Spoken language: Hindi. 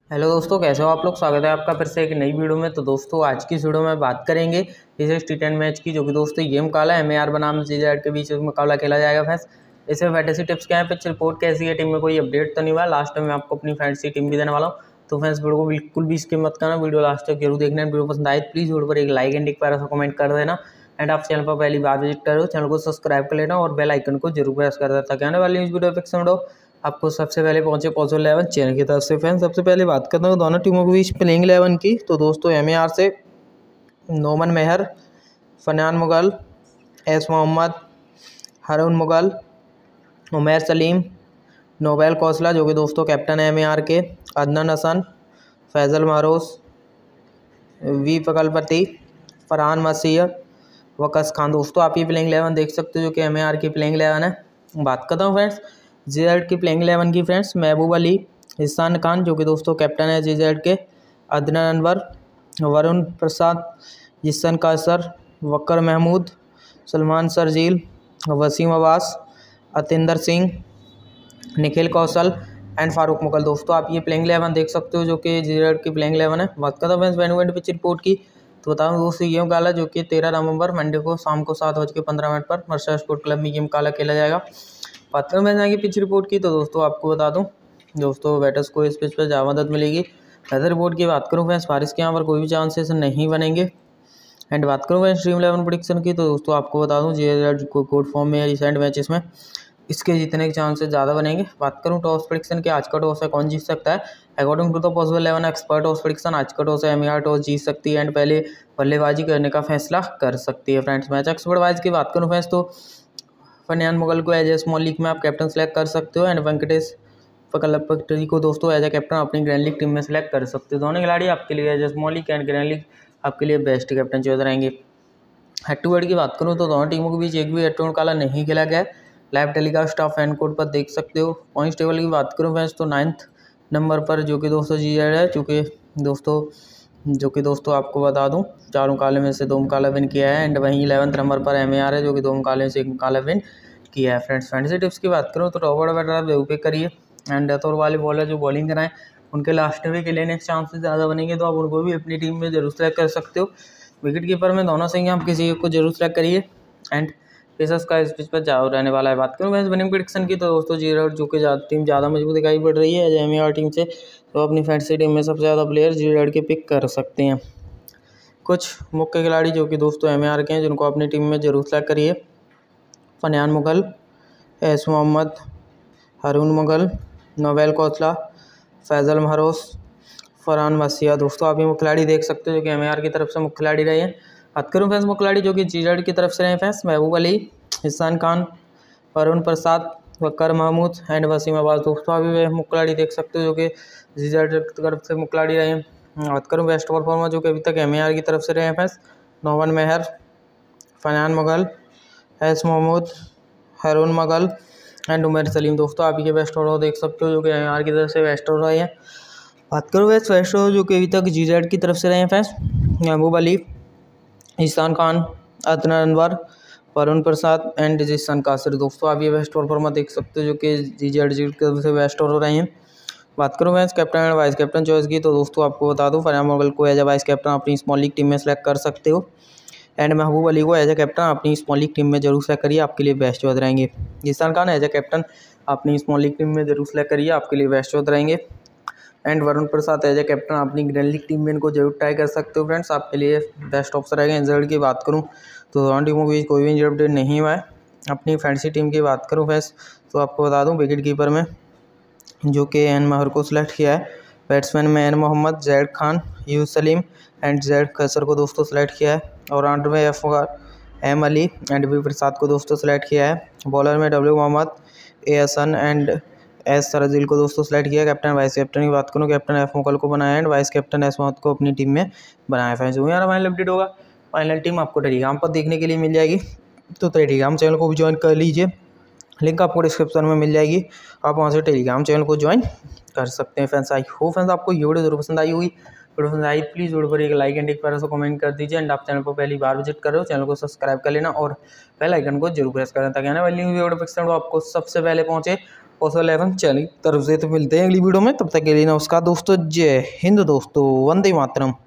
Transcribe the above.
हेलो दोस्तों, कैसे हो आप लोग। स्वागत है आपका फिर से एक नई वीडियो में। तो दोस्तों आज की इस वीडियो में बात करेंगे इस T10 मैच की, जो कि दोस्तों ये मुकाबला MAR बनाम GZ के बीच मुकाबला खेला जाएगा। फ्रेंड्स इसमें फैंटेसी टिप्स क्या है, पिच रिपोर्ट कैसी है, टीम में कोई अपडेट तो नहीं हुआ। लास्ट में मैं आपको अपनी फैंटेसी टीम भी देने वाला हूँ। तो फ्रेंड्स वीडियो को बिल्कुल भी स्किप मत करना, वीडियो लास्ट तक जरूर देखना। वीडियो पसंद आए प्लीज़ वीडियो पर एक लाइक एंड एक प्यारा सा कमेंट कर देना। एंड आप चैनल पर पहली बार विजिट करो, चैनल को सब्सक्राइब कर लेना और बेल आइकन को जरूर प्रेस कर देना, ताकि आने वाली वीडियो आपको सबसे पहले पहुंचे पॉजिटिव 11 चैनल की तरफ से। फैन सबसे पहले बात करता हूँ दोनों टीमों के बीच प्लेइंग 11 की। तो दोस्तों MAR से नोमन मेहर, फनान मुगल, एस मोहम्मद, हारून मुगल, उमैर सलीम, नोबेल कौसला जो कि दोस्तों कैप्टन है MAR के, अदनान हसन, फैज़ल मारोस, वी पकलपति, फरहान मसीह, वकस खान। दोस्तों आप ये प्लेइंग 11 देख सकते हो, जो कि MAR की प्लेइंग 11 है। बात करता हूँ फ्रेंड्स GZ की प्लेइंग 11 की। फ्रेंड्स महबूब अली, हिसान खान जो कि दोस्तों कैप्टन है GZ के, अदनान अनवर, वरुण प्रसाद, जिसन कासर, वक्कर महमूद, सलमान सरजील, वसीम अब्बास, अतिंदर सिंह, निखिल कौशल एंड फारूक मुगल। दोस्तों आप ये प्लेइंग 11 देख सकते हो, जो कि GZ की प्लेइंग 11 है। बात करता हूँ फ्रेंड्स वेन्यू पिच रिपोर्ट की। तो बताऊँ दोस्तों ये मुकाबला जो कि 13 नवंबर मंडे को शाम को 7:15 पर मर्सर स्पोर्ट क्लब में ये मुकाबला खेला जाएगा। बात करूँ मैं की पिच रिपोर्ट की, तो दोस्तों आपको बता दूं दोस्तों बैटर्स को इस पिच पर ज़्यादा मदद मिलेगी। वेदर रिपोर्ट की बात करूँ फ्रेंड्स, बारिश के यहाँ पर कोई भी चांसेस नहीं बनेंगे। एंड बात करूँ मैं स्ट्रीम 11 प्रेडिक्शन की, तो दोस्तों आपको बता दूं GZ को गुड फॉर्म में है रिसेंट मैचेस में, इसके जीतने के चांसेस ज़्यादा बनेंगे। बात करूँ टॉस प्रेडिक्शन के, आज का टॉस है कौन जीत सकता है according to the possible 11 expert toss prediction, आज का टॉस है MAR टॉस जीत सकती है एंड पहले बल्लेबाजी करने का फैसला कर सकती है। फ्रेंड्स मैच एक्सपर्ट वाइज की बात करूँ फ्रेंड्स, तो फरहान मुगल को एज ए स्मॉल लीग में आप कैप्टन सेलेक्ट कर सकते हो एंड वेंकटेश पकलपट्टी को दोस्तों एज ए कैप्टन अपनी ग्रैंड लीग टीम में सेलेक्ट कर सकते हो। दोनों खिलाड़ी आपके लिए as a small league and grand league आपके लिए बेस्ट कैप्टन चॉइस रहेंगे। हेड टू हेड की बात करूँ तो दोनों टीमों के बीच एक भी हेड टू हेड मुकाबला नहीं खेला गया है। लाइव टेलीकास्ट आप फैन कोड पर देख सकते हो। पॉइंट्स टेबल की बात करूँ फ्रेंड्स, तो 9th नंबर पर जो कि दोस्तों GZ है, जो कि दोस्तों आपको बता दूं 4 मुकाबले में से 2 मुकाबला विन किया है एंड वहीं 11th नंबर पर MAR है, जो कि 2 मुकाबले में से 1 मुकाबला विन किया है। फ्रेंड्स फैंटेसी टिप्स की बात करूँ तो टॉप ऑर्डर बैटर आप बेवकूफ़ी करिए एंड डेथ ओवर वाले बॉलर जो बॉलिंग कराएं उनके लास्ट में के लेने के चांसेस ज़्यादा बनेंगे, तो आप उनको भी अपनी टीम में जरूर सेलेक्ट कर सकते हो। विकेट कीपर में दोनों से ही आप किसी एक को जरूर सेलेक्ट करिए एंड पेसर्स का इस पिच पर जाओ रहने वाला है। बात करूँ मैं विनिंग प्रेडिक्शन की, तो दोस्तों GZ जो कि टीम ज़्यादा मजबूत दिखाई पड़ रही है एज MAR टीम से, तो अपनी फैंटेसी टीम में सबसे ज़्यादा प्लेयर GZ के पिक कर सकते हैं। कुछ मुख्य खिलाड़ी जो कि दोस्तों MAR के हैं, जिनको अपनी टीम में जरूर सेलेक्ट करिए: फनान मुगल, एस मोहम्मद, हारून मुगल, नोबेल कौसला, फैज़ल मारोस, फरहान मसीह। दोस्तों आप ये मुख्य खिलाड़ी देख सकते हो, जो कि MAR की तरफ से मुख्य खिलाड़ी रहे हैं। बात करूँ फ्रेंड्स मुख्य खिलाड़ी जो कि GZ की तरफ से रहे फ्रेंड्स, महबूब अली, हिसान खान, वरुण प्रसाद, वक्कर महमूद एंड वसीम अब्बास। दोस्तों आप ये मुख्य खिलाड़ी देख सकते हो, जो कि GZ की तरफ से मुख्य खिलाड़ी रहे हैं। बात करूँ बेस्ट परफॉर्मर जो कि अभी तक MAR की तरफ से रहे हैं friends, Noman Mehar, Fanan Mughal, S Mohammad, Haroon Mughal and Umair Saleem. दोस्तों आप ये बेस्ट ओवर देख सकते हो, जो कि MAR की तरफ से बेस्ट ओवर रहे हैं। बात करूँ बेस्ट ओवर जो कि अभी तक GZ की तरफ से रहे हैं फ्रेंड्स, महबूब अली, हिसान खान, अदनान अनवर, वरुण प्रसाद एंड जिसन कासर। दोस्तों आप ये बेस्ट परफॉर्मर देख सकते हो, जो कि GZ की तरफ से बेस्ट ओवर रहे हैं। बात करूँ मैं captain and vice captain choice की, तो दोस्तों आपको बता दूं फरहान मुगल को एज ए वाइस कैप्टन अपनी स्मॉल लीग टीम में सेलेक्ट कर सकते हो एंड महबूब अली को एज ए कैप्टन अपनी स्मॉल लीग टीम में जरूर सेलेक्ट करिए, आपके लिए बेस्ट चॉइस रहेंगे। Jisan Khan as a captain अपनी स्मॉल लीग टीम में जरूर सेलेक्ट करिए, आपके लिए बेस्ट चॉइस रहेंगे। And Varun Prasad as a captain अपनी ग्रैंड लीग टीम में इनको जरूर ट्राई कर सकते हो फ्रेंड्स, आपके लिए बेस्ट ऑप्शन रहेगा। इंजर्ड की बात करूँ तो दोनों टीमों के बीच कोई भी इंजर्ड अपडेट नहीं हुआ है। अपनी फैंटेसी टीम की बात करूँ फ्रेंड्स, तो आपको बता दूँ विकेट कीपर में जो कि एन महर को सिलेक्ट किया है, बैट्समैन में N Mohammad, Z Khan, U Saleem and Z Khasar को दोस्तों सेलेक्ट किया है। और ऑलराउंडर में M Ali and V Prasad को दोस्तों सेलेक्ट किया है। बॉलर में W Mohammad, A Hasan and S Sarjeel को दोस्तों सेलेक्ट किया। कैप्टन वाइस कैप्टन की बात करूँ, कैप्टन एफ मुगल को बनाया and vice captain S Mohammad को अपनी टीम में बनाया। फ्रेंड्स जो यार फाइनल अपडेट होगा, फाइनल टीम आपको टेलीग्राम पर देखने के लिए मिल जाएगी, तो टेलीग्राम चैनल को भी ज्वाइन कर लीजिए, लिंक आपको डिस्क्रिप्शन में मिल जाएगी, आप वहाँ से टेलीग्राम चैनल को ज्वाइन कर सकते हैं। फ्रेंड्स आई होप फ्रेंड्स आपको ये वीडियो जरूर पसंद आई होगी। वीडियो पसंद आई प्लीज़ वीडियो पर एक लाइक एंड एक प्यारा सा कमेंट कर दीजिए एंड आप चैनल को पहली बार विजिट कर रहे हो चैनल को सब्सक्राइब कर लेना और बेल आइकन को जरूर प्रेस करें, ताकि आने वाली वीडियो आपको सबसे पहले पहुँचे पॉसिबल है। चलिए तरफ से तो मिलते हैं अगली वीडियो में, तब तक के लिए नमस्कार दोस्तों, जय हिंद दोस्तों, वंदे मातरम।